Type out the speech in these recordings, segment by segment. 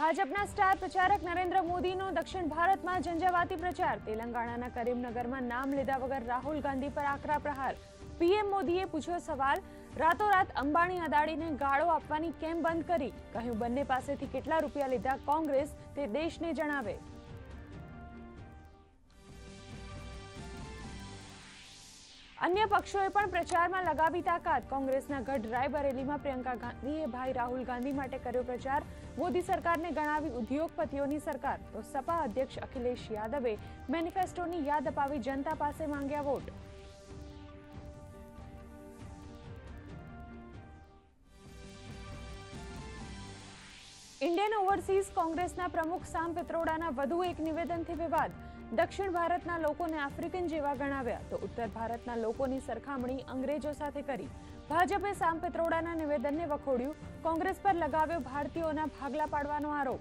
ભાજપના સ્ટાર પ્રચારક નરેન્દ્ર મોદીનો દક્ષિણ ભારતમાં ઝંઝાવાતી પ્રચાર। તેલંગાણાના કરીમનગરમાં નામ લીધા વગર રાહુલ ગાંધી પર આકરા પ્રહાર। પીએમ મોદીએ પૂછ્યો સવાલ, રાતોરાત અંબાણી અદાણીને ગાળો આપવાની કેમ બંધ કરી? કહ્યું, બંને પાસેથી કેટલા રૂપિયા લીધા કોંગ્રેસ તે દેશને જણાવે। अन्य पक्षों पण प्रचार में लगावी ताकत। कांग्रेसना गढ़ रायबरेलीमां प्रियंका गांधीए भाई राहुल गांधी माटे कर्यो प्रचार। मोदी सरकार ने गणावी उद्योगपतिओनी सरकार, तो सपा अध्यक्ष अखिलेश यादवे मेनिफेस्टोनी याद अपावी जनता पासे मांग्या वोट। इंडियन ओवरसीज कांग्रेसना प्रमुख साम पित्रोडाना वधु एक निवेदनथी विवाद। दक्षिण भारतना लोकोने आफ्रिकन जेवा गणाव्या, तो उत्तर भारतना लोकोनी सरखामणी अंग्रेजो साथे करी। भाजपे साम पित्रोडाना निवेदनने वखोड्युं। कांग्रेस पर लगाव्यो भारतीयोना भागला पाडवानो आरोप।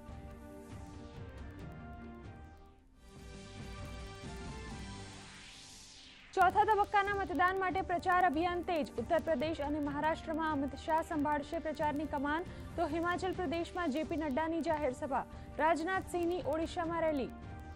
चौथा तबक्काना मतदान माटे प्रचार अभियान तेज। उत्तर प्रदेश और महाराष्ट्र में अमित शाह संभाळशे प्रचारनी कमान, तो हिमाचल प्रदेश में जेपी नड्डानी जाहेर सभा। राजनाथ सिंहनी ओडिशा में रेली।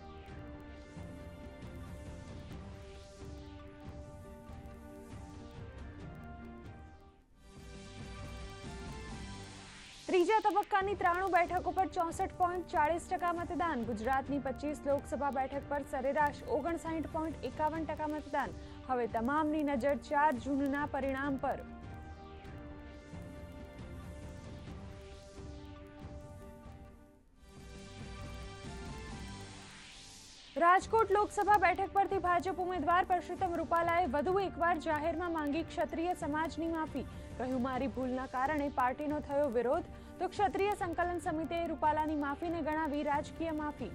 ત્રીજા તબક્કાની 93 બેઠકો પર 64.40% मतदान। गुजरातनी 25 लोकसभा बैठक पर सरेराश 59.51% मतदान। हवे तमामनी नजर 4 जूनना परिणाम पर। राजकोट लोकसभा बैठक परथी भाजप उम्मीदवार परषोत्तम रूपालाए वधु एकवार जाहेरमां मांगी क्षत्रिय समाजनी माफी। कह્યું, मारी भूलना कारणे पार्टीनो थयो विरोध, तो क्षत्रिय संकलन समितिए रूपालानी माफीने गणावी राजकीय माफी।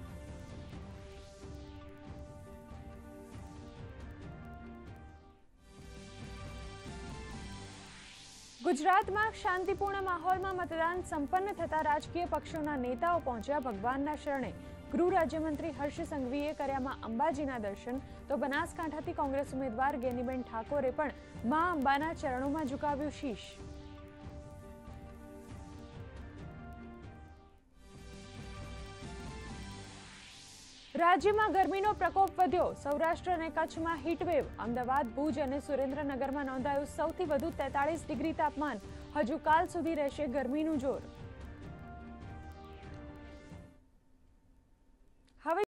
गुजरात में शांतिपूर्ण माहौल में मतदान संपन्न थता राजकीय पक्षों नेताओं पहुंच्या भगवानना शरणे। गृह राज्यमंत्री हर्ष संघवीए कर्या मां अंबाजीना दर्शन, तो बनासकांठाथी कांग्रेस उम्मीदवार गेनीबेन ठाकोरे पण मां अंबाना चरणों में झुकाव्युं शीश। राज्य में गर्मीनो प्रकोप वध्यो। सौराष्ट्र और कच्छ में हीटवेव। अमदावाद, भूज और सुरेन्द्रनगर में नोंधायुं सौथी वधु 43 डिग्री तापमान। हजू काल सुधी रहेशे गर्मीनुं जोर।